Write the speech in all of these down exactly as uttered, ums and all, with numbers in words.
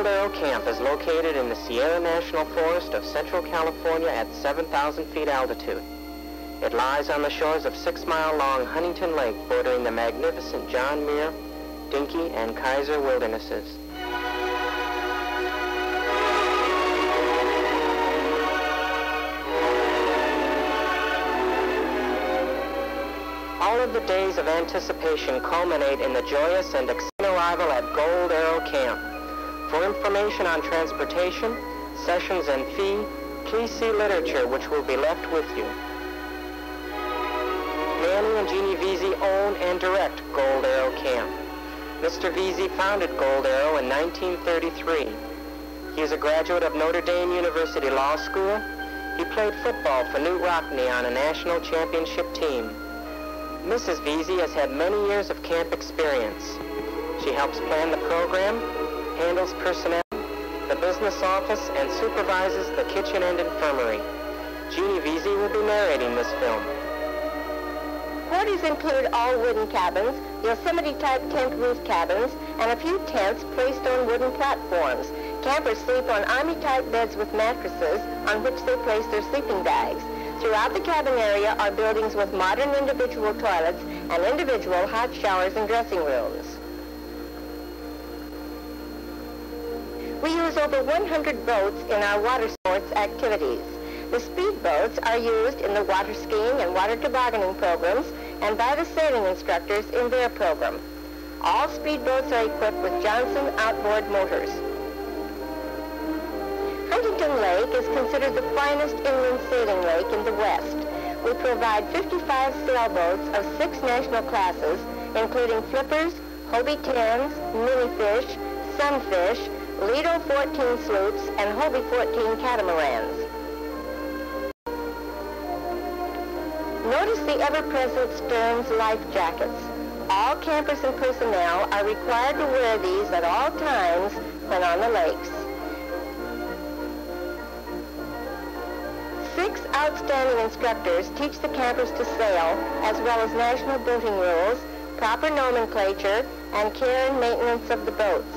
Gold Arrow Camp is located in the Sierra National Forest of Central California at seven thousand feet altitude. It lies on the shores of six-mile-long Huntington Lake, bordering the magnificent John Muir, Dinky, and Kaiser wildernesses. All of the days of anticipation culminate in the joyous and exciting arrival at Gold Arrow Camp. For information on transportation, sessions, and fee, please see literature which will be left with you. Manny and Jeanie Vezie own and direct Gold Arrow Camp. Mister Vezie founded Gold Arrow in nineteen thirty-three. He is a graduate of Notre Dame University Law School. He played football for Newt Rockne on a national championship team. Missus Vezie has had many years of camp experience. She helps plan the program, handles personnel, the business office, and supervises the kitchen and infirmary. Jeanie Vezie will be narrating this film. Quarters include all wooden cabins, Yosemite-type tent roof cabins, and a few tents placed on wooden platforms. Campers sleep on army-type beds with mattresses on which they place their sleeping bags. Throughout the cabin area are buildings with modern individual toilets and individual hot showers and dressing rooms. We use over one hundred boats in our water sports activities. The speedboats are used in the water skiing and water tobogganing programs and by the sailing instructors in their program. All speedboats are equipped with Johnson outboard motors. Huntington Lake is considered the finest inland sailing lake in the West. We provide fifty-five sailboats of six national classes, including flippers, Hobie tens, mini-fish, sunfish, Lido fourteen sloops, and Hobie fourteen catamarans. Notice the ever-present Stearns life jackets. All campers and personnel are required to wear these at all times when on the lakes. Six outstanding instructors teach the campers to sail, as well as national boating rules, proper nomenclature, and care and maintenance of the boats.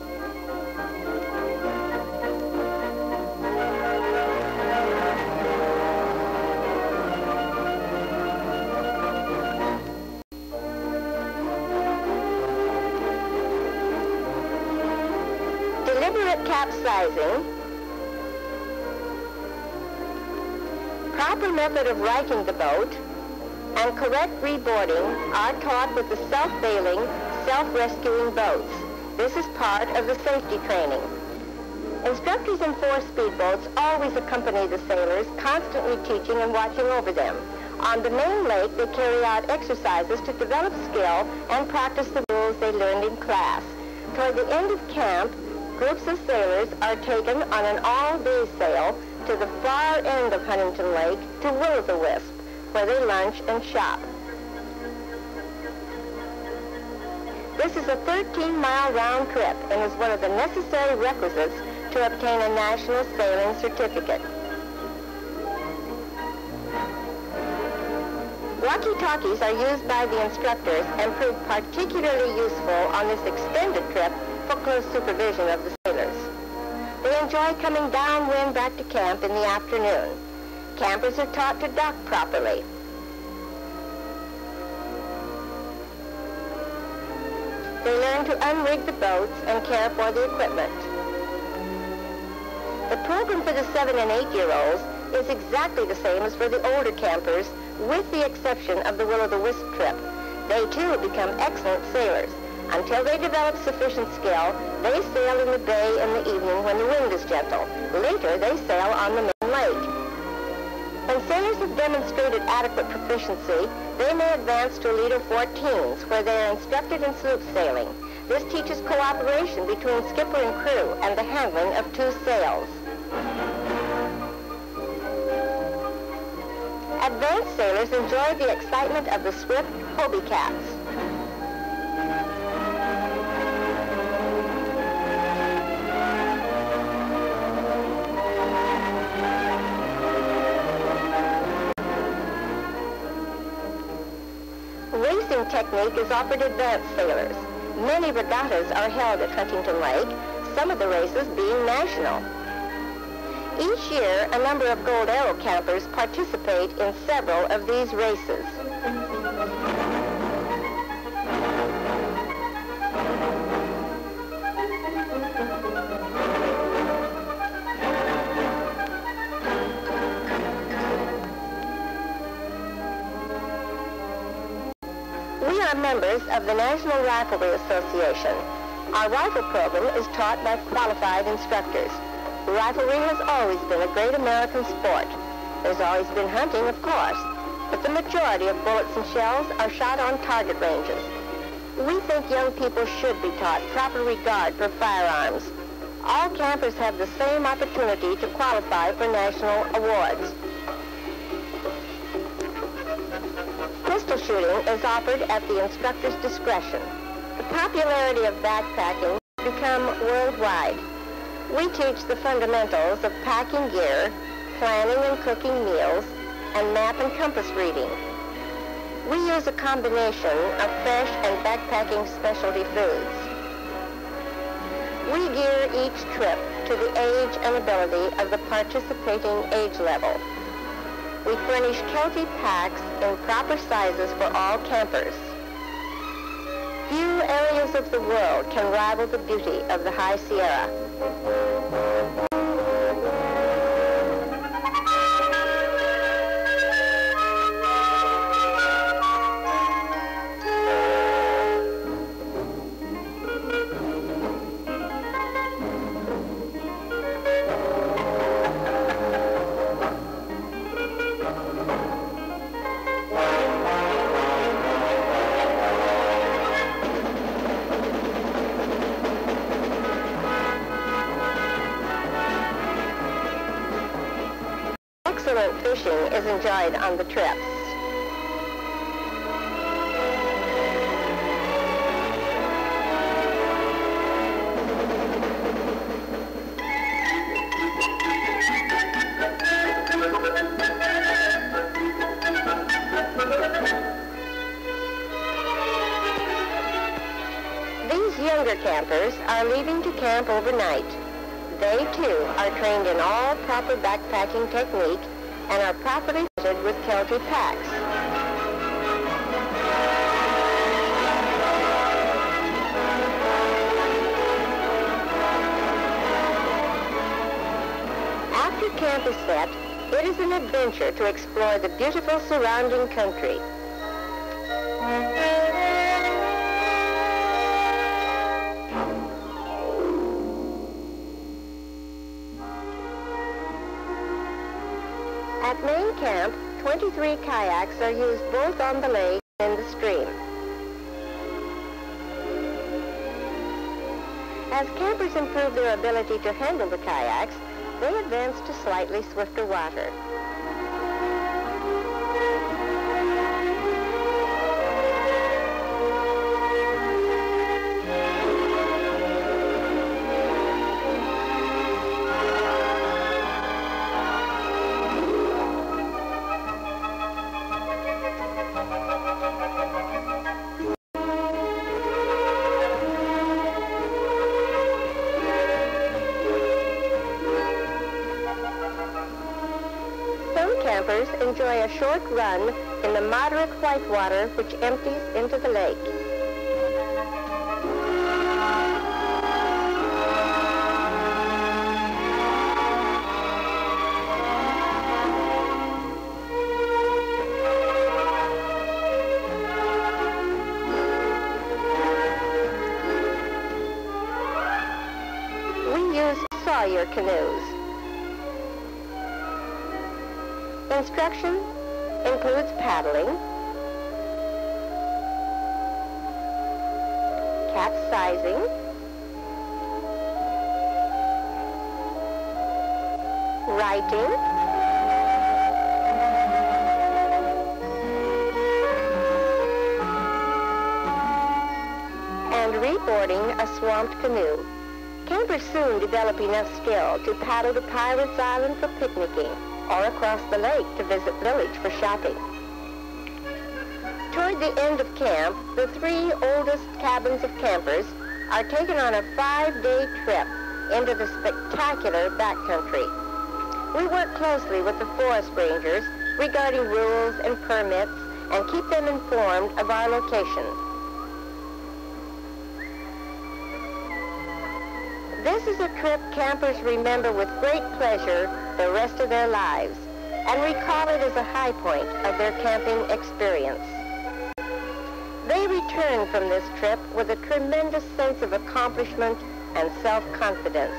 Deliberate capsizing, proper method of righting the boat, and correct reboarding are taught with the self-bailing, self-rescuing boats. This is part of the safety training. Instructors in four speedboats always accompany the sailors, constantly teaching and watching over them. On the main lake, they carry out exercises to develop skill and practice the rules they learned in class. Toward the end of camp, groups of sailors are taken on an all-day sail to the far end of Huntington Lake to Will-o'-the-Wisp, where they lunch and shop. This is a thirteen mile round trip and is one of the necessary requisites to obtain a national sailing certificate. Walkie-talkies are used by the instructors and prove particularly useful on this extended trip for close supervision of the sailors. They enjoy coming downwind back to camp in the afternoon. Campers are taught to dock properly. They learn to unrig the boats and care for the equipment. The program for the seven and eight-year-olds is exactly the same as for the older campers, with the exception of the Will-o'-the-Wisp trip. They too become excellent sailors. Until they develop sufficient skill, they sail in the bay in the evening when the wind is gentle. Later, they sail on the main lake. When sailors have demonstrated adequate proficiency, they may advance to Lido fourteens, where they are instructed in sloop sailing. This teaches cooperation between skipper and crew and the handling of two sails. Advanced sailors enjoy the excitement of the swift Hobie cats. Racing technique is offered advanced sailors. Many regattas are held at Huntington Lake. some of the races being national. Each year, a number of Gold Arrow campers participate in several of these races. We are members of the National Riflery Association. Our rifle program is taught by qualified instructors. Riflery has always been a great American sport. There's always been hunting, of course, but the majority of bullets and shells are shot on target ranges. We think young people should be taught proper regard for firearms. All campers have the same opportunity to qualify for national awards. Pistol shooting is offered at the instructor's discretion. The popularity of backpacking has become worldwide. We teach the fundamentals of packing gear, planning and cooking meals, and map and compass reading. We use a combination of fresh and backpacking specialty foods. We gear each trip to the age and ability of the participating age level. We furnish Kelty packs in proper sizes for all campers. Few areas of the world can rival the beauty of the High Sierra. Excellent fishing is enjoyed on the trips. These younger campers are leaving to camp overnight. They, too, are trained in all proper backpacking technique and are properly fitted with Kelty packs. After camp is set, it is an adventure to explore the beautiful surrounding country. At main camp, twenty-three kayaks are used both on the lake and in the stream. As campers improve their ability to handle the kayaks, they advance to slightly swifter water. Campers enjoy a short run in the moderate whitewater which empties into the lake. We use Sawyer canoes. Instruction includes paddling, capsizing, righting, and reboarding a swamped canoe. Campers soon develop enough skill to paddle to Pirates Island for picnicking, or across the lake to visit village for shopping. Toward the end of camp, the three oldest cabins of campers are taken on a five-day trip into the spectacular backcountry. We work closely with the forest rangers regarding rules and permits and keep them informed of our location. This is a trip campers remember with great pleasure the rest of their lives and recall it as a high point of their camping experience. They return from this trip with a tremendous sense of accomplishment and self-confidence.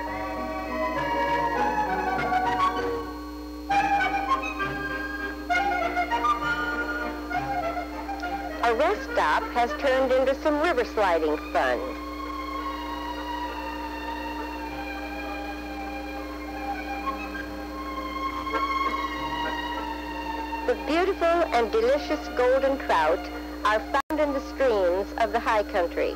A rest stop has turned into some river sliding fun. The beautiful and delicious golden trout are found in the streams of the high country.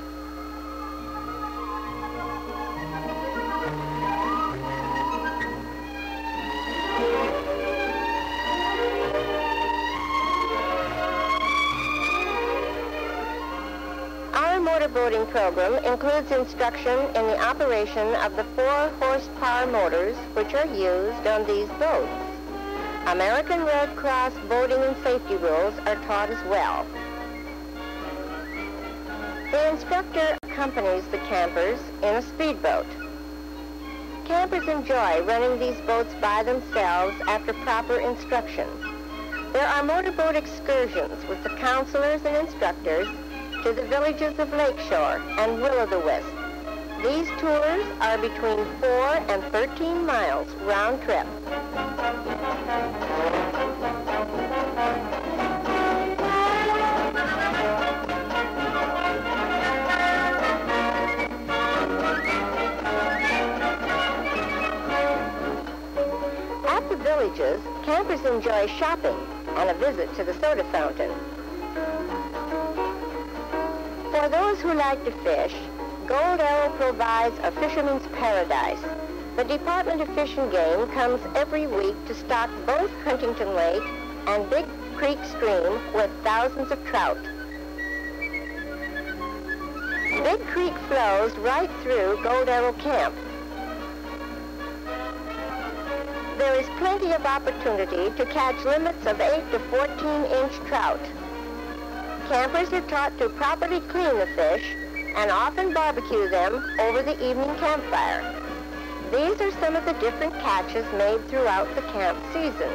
Our motorboating program includes instruction in the operation of the four horsepower motors which are used on these boats. American Red Cross boating and safety rules are taught as well. The instructor accompanies the campers in a speedboat. Campers enjoy running these boats by themselves after proper instruction. There are motorboat excursions with the counselors and instructors to the villages of Lakeshore and Will-o'-the-Wisp. These tours are between four and thirteen miles round trip. At the villages, campers enjoy shopping and a visit to the soda fountain. For those who like to fish, Gold Arrow provides a fisherman's paradise. The Department of Fish and Game comes every week to stock both Huntington Lake and Big Creek Stream with thousands of trout. Big Creek flows right through Gold Arrow Camp. There is plenty of opportunity to catch limits of eight to fourteen inch trout. Campers are taught to properly clean the fish and often barbecue them over the evening campfire. These are some of the different catches made throughout the camp season.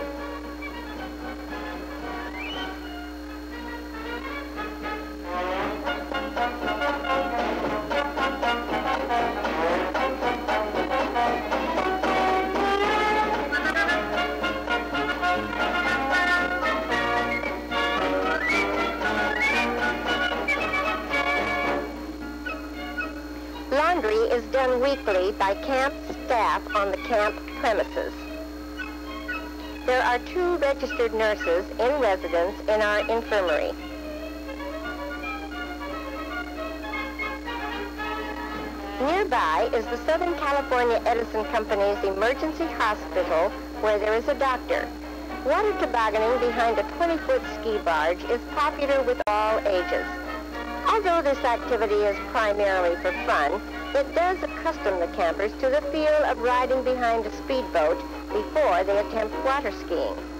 Laundry is done weekly by camp staff on the camp premises. There are two registered nurses in residence in our infirmary. Nearby is the Southern California Edison Company's emergency hospital where there is a doctor. Water tobogganing behind a twenty-foot ski barge is popular with all ages. Although this activity is primarily for fun, it does accustom the campers to the feel of riding behind a speedboat before they attempt water skiing.